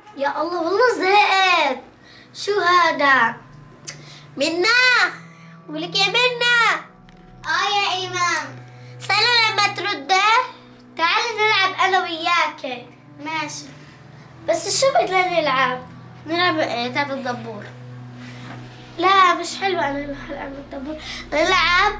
يا الله والله زهقت. شو هذا؟ منا ولك يا منا. يا إيمان. سألوا لما ترده تعالي نلعب أنا وياك. ماشي. بس شو بدنا نلعب؟ نلعب ايه؟ تاعت الدبور. لا مش حلوة أنا نلعب الدبور. نلعب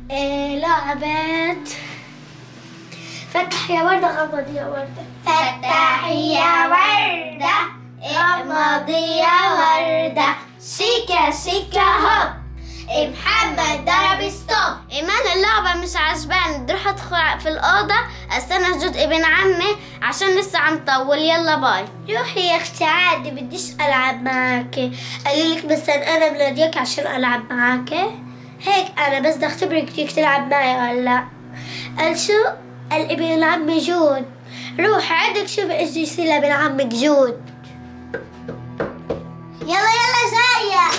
لعبة فتح يا وردة غمض يا وردة. فتحي يا وردة اغمضي يا وردة شيكا شيكا هوب محمد ضرب ستوب. إيمان اللعبة مش عجباني، بدي اروح ادخل في الأوضة استنى جود ابن عمي عشان لسه عم طول. يلا باي. روحي يا اختي عادي بديش العب معك. قال لك مثلا انا بناديك عشان العب معك هيك انا بس بدي اختبرك بدك تلعب معي ولا لا. قال شو؟ قال ابن عمي جود. روح عندك شوف ايش يصير لابن عمك جود. يلا جاية.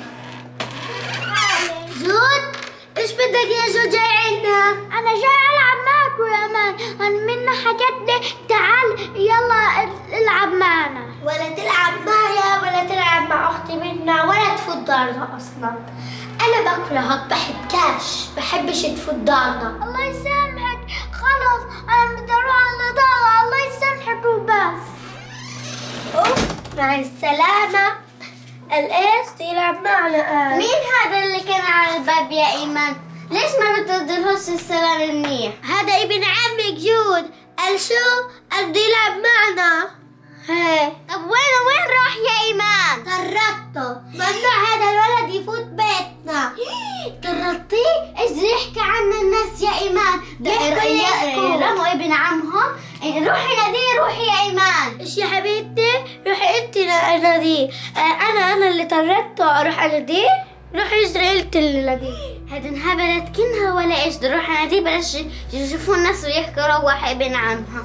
جود ايش بدك يا جود جاي عنا؟ أنا جاي ألعب معكم يا مان. منا حكتلي تعال يلا العب معنا. ولا تلعب معي ولا تلعب مع اختي منا ولا تفوت دارنا اصلا. انا بكرهك بحبش تفوت دارنا. الله يسامحك. خلص أنا بدي أروح على دارة. الله يسامحك وبس. اوف مع السلامة. قال ايش تلعب معنا؟ مين هذا اللي كان على الباب يا إيمان؟ ليش ما بتردلهوش السلام منيح؟ هذا ابن عمك جود. قال شو؟ قال بده يلعب معنا. هي طب وين راح يا إيمان؟ طردته. ممنوع هذا الولد يفوت بيتنا. طردتيه؟ ايش بده يحكي عنا الناس يا إيمان؟ رموا ابن عمهم. روحي ناديه روحي يا إيمان. ايش يا حبيبتي؟ روحي انت ناديه. انا اللي طردته اروح اناديه؟ روحي اجري انت اللي ناديه. هذا انهبلت كنها ولا ايش؟ بدي اروح اناديه بلاش يشوفوا الناس ويحكوا روح ابن عمها.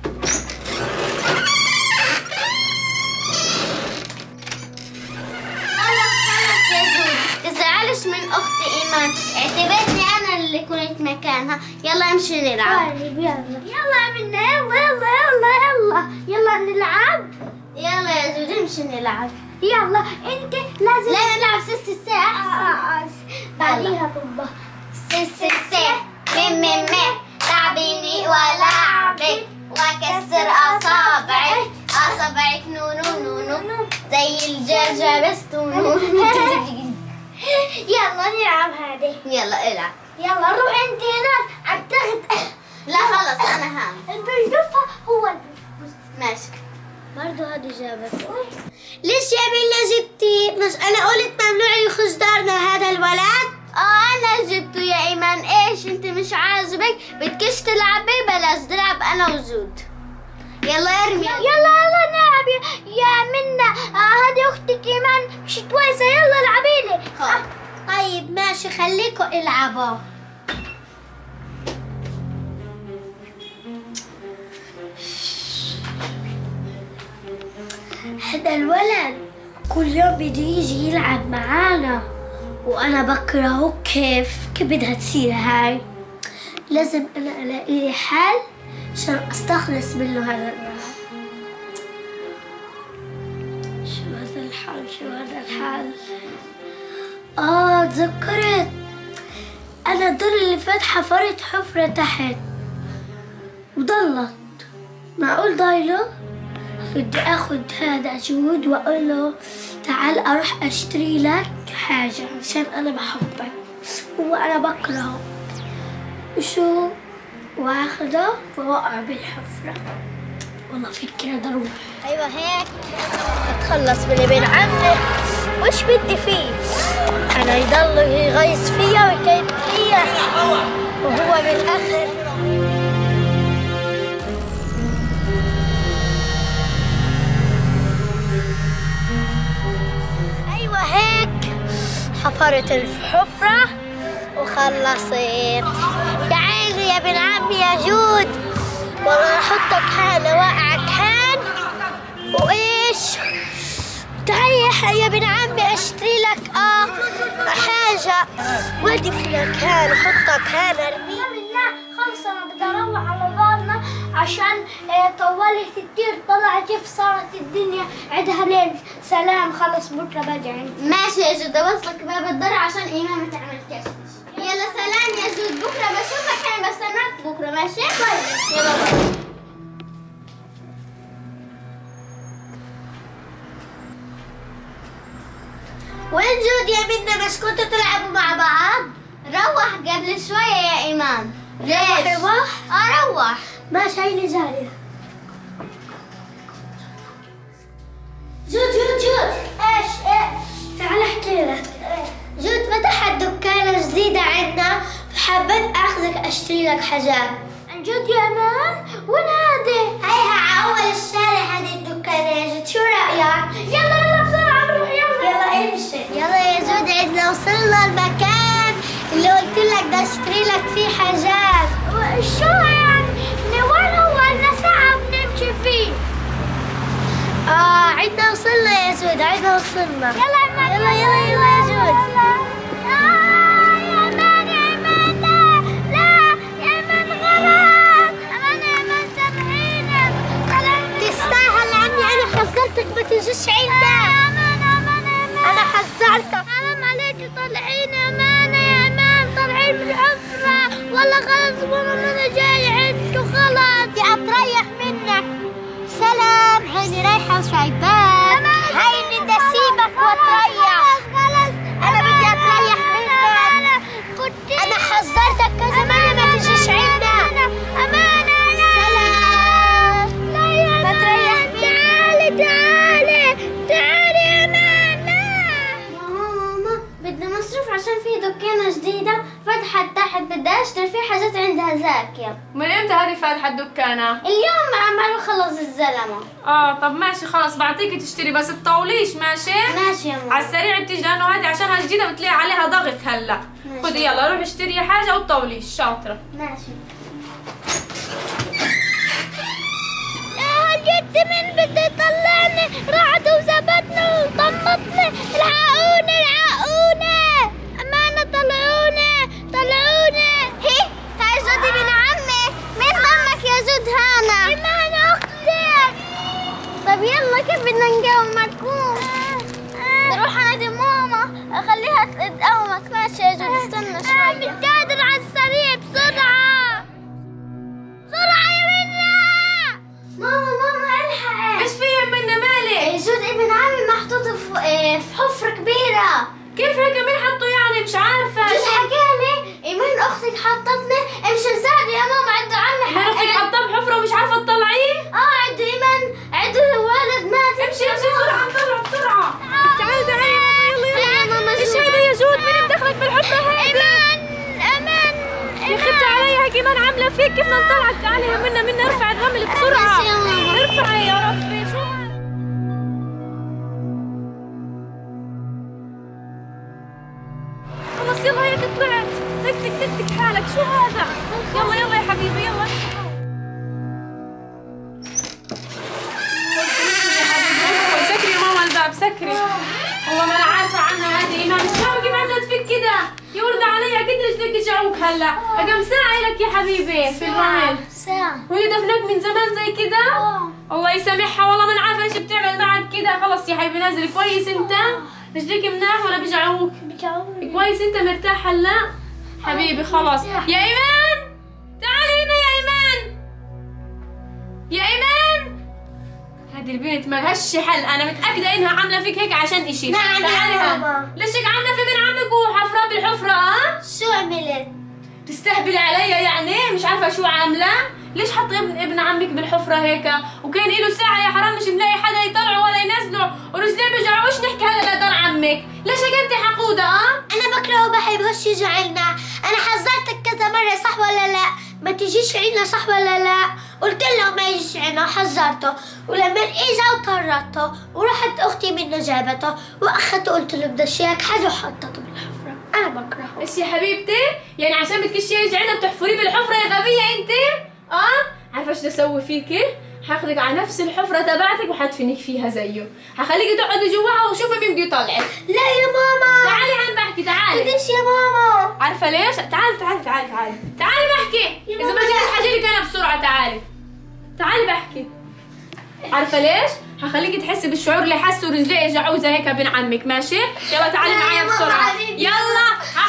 خلص يا جود، تزعلش من اختي إيمان، اعتبرني انا اللي كنت مكانها. يلا امشي نلعب. طيب يلا منا يلا نلعب. يلا يا جود امشي نلعب. يلا انت لازم لا نلعب سس الساعة. بعديها بابا. سس الساعة مي تعبيني ولعبك وكسر اصابعك نونو زي الجاجة بس تونو. يلا نلعب هذه. يلا العب. يلا روح انت هناك عم تاخذ. لا خلص انا هان. البرجوفة هو ماشي. برضه هذه جابته. ليش يا بيلا جبتي؟ مش انا قلت ممنوع يخش دارنا هذا الولد؟ انا جبته يا ايمان. ايش انت مش عاجبك؟ بدكش تلعبي؟ بلاش نلعب انا وجود. يلا ارمي. يلا نلعب يا منا. هذه اختك ايمان مش كويسه. يلا العبي لي. طيب ماشي خليكوا العبوا. هذا الولد كل يوم بده يجي يلعب معانا وانا بكرهه. كيف بدها تصير هاي؟ لازم انا الاقي لي حل عشان استخلص منه هذا الولد. شو هذا الحل؟ تذكرت انا الدور اللي فات حفرت حفرة تحت وضلت. معقول ضايله؟ بدي اخذ هذا جود واقول له تعال اروح اشتري لك حاجة عشان انا بحبك وانا بكرهه. وشو؟ واخده واوقع بالحفرة. والله فكرة ضروري. ايوه هيك. اتخلص من ابن عمي. وش بدي فيه؟ انا يضل يغيظ فيا ويكيد فيا وهو بالاخر. ايوه هيك حفرت الحفرة وخلصت. تعالي يا ابن عمي يا جود والله احطك هان واقعك هان. وايش؟ تعالي يا ابن عمي اشتري لك حاجة. ودي لك هان احطك هان ارمي. خلص انا بدي اروح على دارنا عشان طولت كتير، طلعت كيف صارت الدنيا عندها ليل. سلام، خلص بكره باجي عندي. ماشي يا جود، اوصلك باب الدار عشان ايمان تعمل كشكش. يلا سلام يا جود، بكره بشوفك، انا بستناك بكره. ماشي طيب، يلا باي. وين جود يا منى؟ مش كنتوا تلعبوا مع بعض؟ روح قبل شويه يا ايمان. ليش؟ روح؟ روح. ماشي، هيني جاية. جود ايش؟ تعال احكي لك. جود فتحت دكانة جديدة عندنا، وحبيت اخذك اشتري لك حاجات. عن جد يا امان؟ وين هذه؟ هيها على اول الشارع هذه الدكانة يا جود، شو رأيك؟ يلا بسرعة نروح. يلا امشي. يلا يا جود، عندنا وصلنا المكان اللي قلت لك بدي اشتري لك فيه حاجات. شو يعني؟ وين هو؟ لنا ساعة بنمشي فيه. عندنا وصلنا يا جود، عندنا وصلنا. يلا يا جود. يا امان يا امان، لا يا امان غلط. امان سامحيني. تستاهل عني، انا حذرتك ما تجيش عندنا. امان انا حذرتك. حرام عليك، طلعيني يا امان، طلعين من الحفرة. والله خلص ماما، انا جاي عندكم خلاص. بدي اتريح منك. سلام، هيني رايحة وسايباك. هيني بدي اسيبك واتريح. خلص انا بدي اتريح منك. انا حذرتك كذا مرة ما تجيش عندنا. امان سلام. ما تريح منك. تعالي يا امان. ماما بدنا مصروف عشان في دكانة جديدة فتحت تحت، بدي اشتري فيه حاجات عندها زاكية. من امتى هذه فاتحة الدكانة؟ اليوم عمال خلص الزلمة. طب ماشي خلاص، بعطيكي تشتري بس تطوليش. ماشي؟ ماشي يا ماما. على السريع بتيجي، لانه هذه عشانها جديدة بتلاقي عليها ضغط هلا. ماشي. خدي يلا روحي اشتري حاجة وتطوليش. شاطرة. ماشي. جد من بده يطلعني، رعد وزبدني وطمطني. الحقوني. أمانة طلعوني. هاي جودي بن عمي. مين ضمك يا جود هانا؟ ايمان اختك. طب يلا، كيف بدنا نقاوم معكم؟ نروح انادي ماما اخليها تقومك. ماشي يا جود، استنى شوي. مش قادر، على السريع بسرعة يا منى. ماما الحقي. ايش في يا منى؟ مالك؟ جود ابن عمي محطوط في حفرة كبيرة. كيف هيك؟ مين حطه يعني؟ مش عارفة. جود حكالي ايمان اختك حطتني. امشي نساعده يا ماما، عنده عمي. مين اختك حطاه بحفرة ومش عارفة تطلعيه؟ عنده ايمان، عنده ولد مات. امشي بسرعة، نطلع بسرعة. تعالي يلا ماما. ايش هذا يا جود؟ مين مدخلك بالحفرة هيك؟ امان يا خبتي علي، هيك ايمان عاملة فيك. كيف بدنا نطلعك؟ تعالي يا منى ارفعي الرمل بسرعة. ماشي يا ماما. ارفعي يا ربي. شو خلص يلا هيك طلعت. تكتك حالك. شو هذا؟ يلا يا حبيبي يلا. سكري يا ماما الباب، سكري. والله ما انا عارفه عنها هذه ايمان. مش فاهمه كيف عملت فيك كده. يا ولد علي، اكيد رجلك جعوك هلا. اقام ساعه لك يا حبيبي في الرمل. ساعة. وهي دفنك من زمان زي كده؟ الله يسامحها. والله ما انا عارفه ايش بتعمل معك كده. خلص يا حبيبي نازل. كويس انت؟ رجليك مناح ولا بيجعوك؟ كويس انت مرتاح هلا؟ حبيبي خلاص. يا ايمان تعالي هنا يا ايمان. يا ايمان، هذه البنت مالهاش حل. انا متاكده انها عامله فيك هيك عشان اشي. نعم تعالي يا هان. ماما. ليش هيك عامله في بن عمك وحفراه بالحفره؟ شو عملت؟ تستهبلي عليا يعني؟ مش عارفه شو عامله؟ ليش حط ابن عمك بالحفره هيك؟ وكان له ساعه يا حرام مش ملاقي حدا يطلعه ولا ينزله، ورجليه بيجعوش. نحكي هلا لدار عمك. ليش هيك انت حقوده؟ انا بكرهه وبحبهوش يجوا عنا. انا حذرتك كذا مرة، صح ولا لا؟ ما تجيش عنا، صح ولا لا؟ قلت له ما يجيش عنا وحذرته، ولما اجا وطردته، ورحت اختي منه جابته واخذته. قلت له بدي اشياك حاجه وحطته بالحفره. انا بكرهه. ايش يا حبيبتي؟ يعني عشان بدك شيء يجي عنا بتحفريه بالحفره يا غبيه انت؟ عارفه ايش بدي اسوي فيكي؟ حاخذك على نفس الحفره تبعتك وحدفنك فيها زيه. حخليكي تقعدي جواها وشوفي مين بده يطلعك. لا يا ماما. تعالي هان بحكي. تعالي. قديش يا ماما؟ عارفه ليش؟ تعالي بحكي. اذا ما جيتي حاجيلك انا بسرعه. تعالي. تعالي بحكي. عارفه ليش؟ هخليكي تحسي بالشعور اللي حسه رجلي جعوزه هيك بين عمك، ماشي؟ يلا تعالي معايا بسرعه. يلا